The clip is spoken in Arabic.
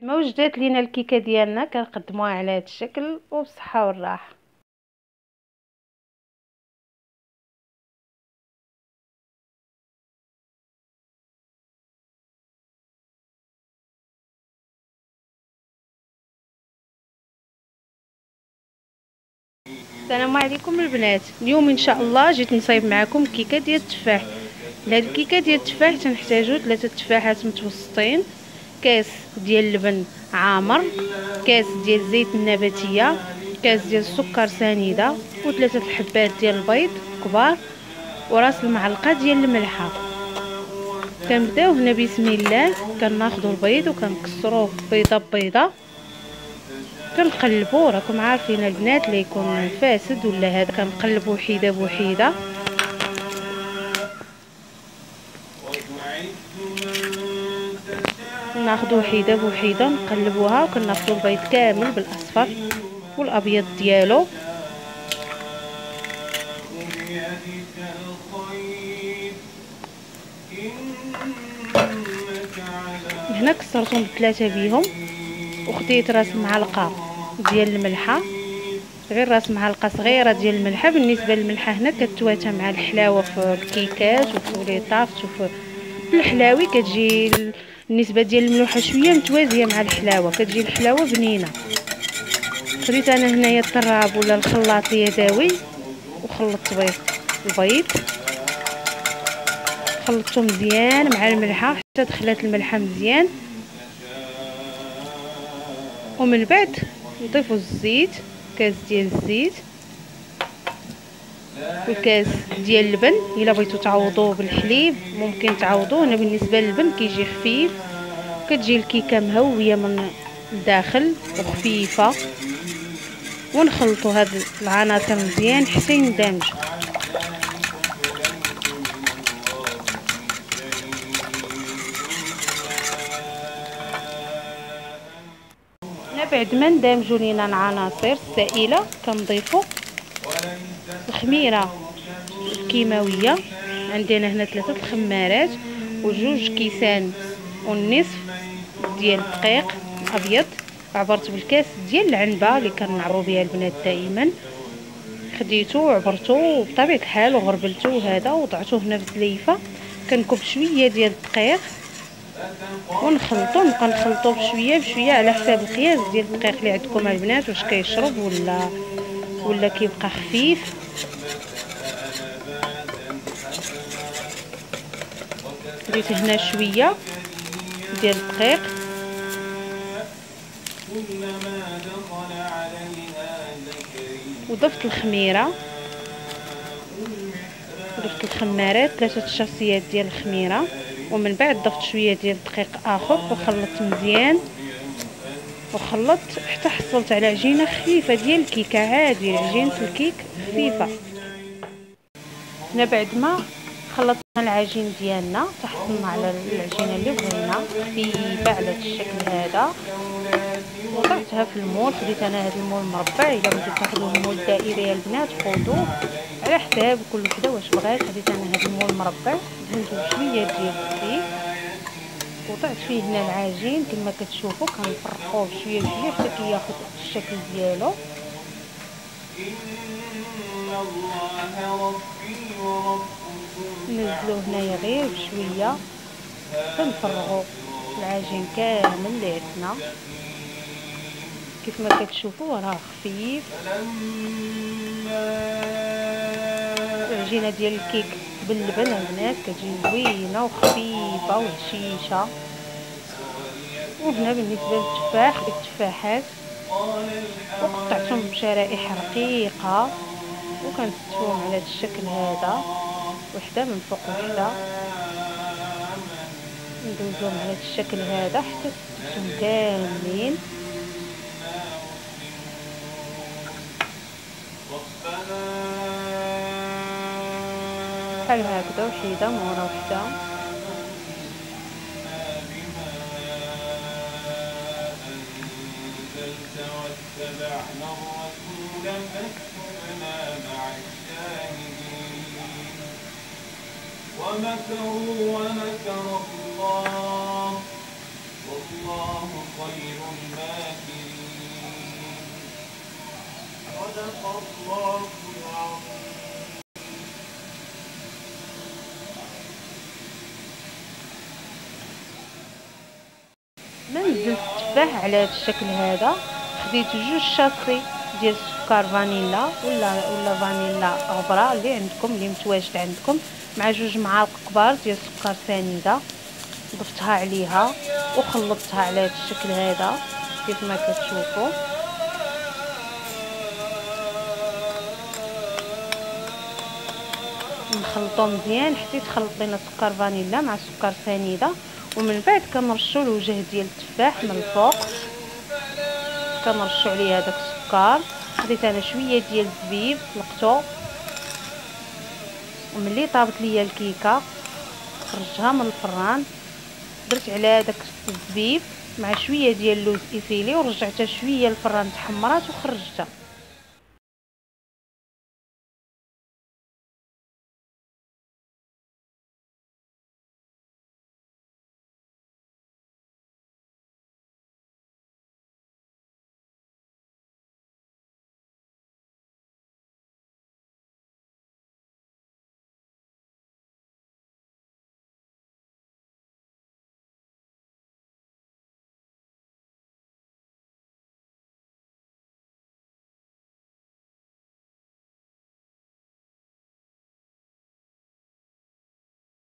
ما وجدات لينا الكيكه ديالنا كنقدموها على هذا الشكل وبصحه والراحه. السلام عليكم البنات. اليوم ان شاء الله جيت نصايب معكم كيكه ديال التفاح. لهاد الكيكه ديال التفاح تنحتاجو 3 تفاحات متوسطين، كاس ديال اللبن عامر، كاس ديال الزيت النباتيه، كاس ديال السكر سنيده، و3 الحبات ديال البيض كبار، وراس المعلقه ديال الملحه. كنبداو هنا بسم الله، كناخذوا البيض وكنكسروه بيضه بيضه، كنقلبوا. راكم عارفين البنات لا يكون فاسد ولا هذا، كنقلبوا وحيده بوحيده. ناخذ وحيده بوحيده نقلبوها، وكناخذوا البيض كامل بالاصفر والابيض ديالو. هنا كسرتهم بثلاثه بيهم، وخديت راس المعلقه ديال الملحه، غير راس معلقه صغيره ديال الملحه. بالنسبه للملحه هنا كتواتى مع الحلاوه في الكيكات وفي ليطافت وفي الحلاوي، كتجي النسبه ديال الملوحه شويه متوازيه مع الحلاوه، كتجي الحلاوه بنينه. خديت انا هنايا الطراب ولا الخلاط اليدوي وخلطت به البيض، خلطته مزيان مع الملحه حتى دخلت الملحه مزيان. ومن بعد نضيفوا الزيت، كاس ديال الزيت وكاس ديال اللبن. الا بغيتو تعوضوه بالحليب ممكن تعوضوه. انا بالنسبه للبن كيجي خفيف، كتجي الكيكه مهويه من الداخل وخفيفه. ونخلطوا هاد العناصر مزيان حتى يندمجوا. بعد ما ندمجوا لينا العناصر السائله كنضيفوا الخميره الكيماويه. عندنا هنا 3 الخمارات وجوج كيسان والنصف ديال الدقيق الابيض. عبرت بالكاس ديال العنبه اللي كنعبروا بها البنات دائما، خديته وعبرته بطبيعه الحال وغربلته هذا وضعته هنا في الزليفه. كنكب شويه ديال الدقيق ونخلطو، نبقى نخلطو بشويه بشويه على حساب القياس ديال الدقيق اللي عندكم البنات، واش كيشرب ولا كيبقى خفيف. دريت هنا شويه ديال الدقيق وضفت الخميره، ضفت الخمارات 3 شاصيات ديال الخميره. ومن بعد ضفت شويه ديال الدقيق اخر وخلطت مزيان، وخلطت حتى حصلت على عجينه خفيفه ديال الكيكه عادي، عجينه الكيك خفيفه. هنا بعد ما خلطنا العجين ديالنا تحصلنا على العجينه اللي بغينا خفيفه على هذا الشكل هذا. وضعتها في المول. خديت انا هذا المول مربع، الا بغيتو تاخذوا المول دائري يا البنات خذوه على حساب كل وحده واش بغات. خديت انا هذا المول مربع، دهنته بشويه ديال الزيت وضعت فيه هنا العجين كما كتشوفوا، كنفرقوه بشويه بشويه حتى كياخذ الشكل ديالو. نزلوه هنايا غير بشويه، كنفرغوا العجين كامل اللي عندنا كيف ما كتشوفوا راه خفيف. العجينه ديال الكيك باللبن البنات كتجي زوينه وخفيفه وهشيشه. وهنا بالنسبه للتفاح، التفاحات وقطعتهم بشرائح رقيقه وكنستفوهم على هذا الشكل هذا، وحده من فوق وحده، ندوزوهم على هذا الشكل هذا حتى تستفهم كاملين. بحال هكذا وحده مورا وحده. ومكروا ومكر الله والله خير الماكرين. صدق الله العظيم. ما نزلت التفاح على هذا الشكل هذا. خديت 2 شاصي ديال السكر فانيلا ولا فانيلا غبره اللي عندكم، اللي متواجد عندكم، مع 2 معالق كبار ديال السكر سنيده. ضفتها عليها وخلطتها على هذا الشكل هذا كيف ما كتشوفوا. نخلطو مزيان حتى يتخلط لينا سكر فانيلا مع سكر سنيده. ومن بعد كنرشوا الوجه ديال التفاح من الفوق، كنرشوا عليه هذاك السكر. خديت انا شويه ديال الزبيب سلقته، وملي طابت ليا الكيكه خرجتها من الفران، درت على هذاك الزبيب مع شويه ديال اللوز ايفيلي ورجعتها شويه الفران تحمرات وخرجتها.